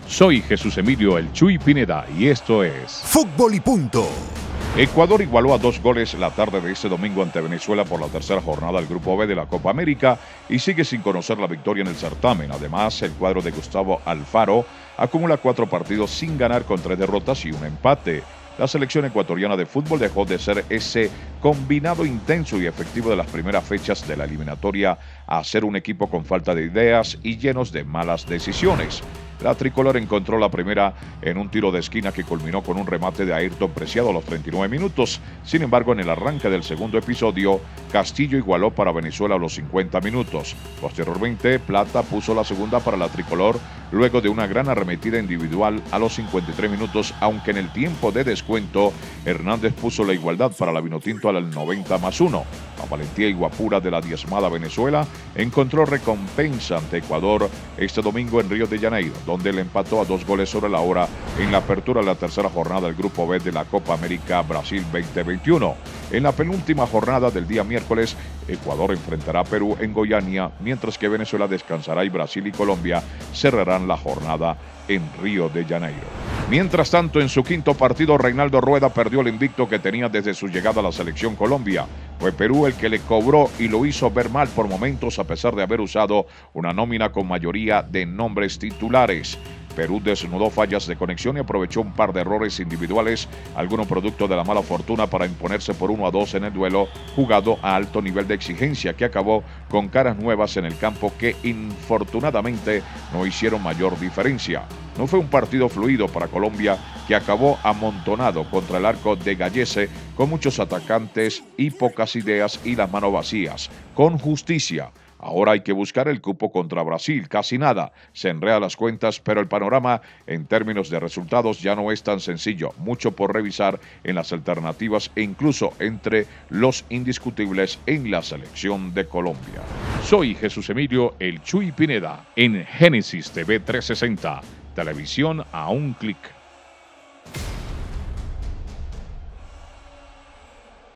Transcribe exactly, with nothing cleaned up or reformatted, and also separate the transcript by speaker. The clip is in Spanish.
Speaker 1: Soy Jesús Emilio El Chuy Pineda y esto es
Speaker 2: Fútbol y Punto.
Speaker 1: Ecuador igualó a dos goles la tarde de este domingo ante Venezuela por la tercera jornada del Grupo B de la Copa América y sigue sin conocer la victoria en el certamen. Además, el cuadro de Gustavo Alfaro acumula cuatro partidos sin ganar con tres derrotas y un empate. La selección ecuatoriana de fútbol dejó de ser ese combinado intenso y efectivo de las primeras fechas de la eliminatoria a ser un equipo con falta de ideas y llenos de malas decisiones. La tricolor encontró la primera en un tiro de esquina que culminó con un remate de Ayrton Preciado a los treinta y nueve minutos. Sin embargo, en el arranque del segundo episodio, Castillo igualó para Venezuela a los cincuenta minutos. Posteriormente, Plata puso la segunda para la tricolor luego de una gran arremetida individual a los cincuenta y tres minutos, aunque en el tiempo de descuento, Hernández puso la igualdad para la Vinotinto al noventa más uno. La valentía y guapura de la diezmada Venezuela encontró recompensa ante Ecuador este domingo en Río de Janeiro, donde le empató a dos goles sobre la hora en la apertura de la tercera jornada del Grupo B de la Copa América Brasil veinte veintiuno. En la penúltima jornada del día miércoles, Ecuador enfrentará a Perú en Goiânia, mientras que Venezuela descansará y Brasil y Colombia cerrarán la jornada en Río de Janeiro. Mientras tanto, en su quinto partido, Reinaldo Rueda perdió el invicto que tenía desde su llegada a la selección Colombia. Fue Perú el que le cobró y lo hizo ver mal por momentos a pesar de haber usado una nómina con mayoría de nombres titulares. Perú desnudó fallas de conexión y aprovechó un par de errores individuales, alguno producto de la mala fortuna, para imponerse por uno a dos en el duelo jugado a alto nivel de exigencia que acabó con caras nuevas en el campo que infortunadamente no hicieron mayor diferencia. No fue un partido fluido para Colombia, que acabó amontonado contra el arco de Gallese con muchos atacantes y pocas ideas y las manos vacías. Con justicia. Ahora hay que buscar el cupo contra Brasil, casi nada, se enreda las cuentas, pero el panorama en términos de resultados ya no es tan sencillo, mucho por revisar en las alternativas e incluso entre los indiscutibles en la selección de Colombia. Soy Jesús Emilio El Chuy Pineda en Génesis T V trescientos sesenta, televisión a un clic.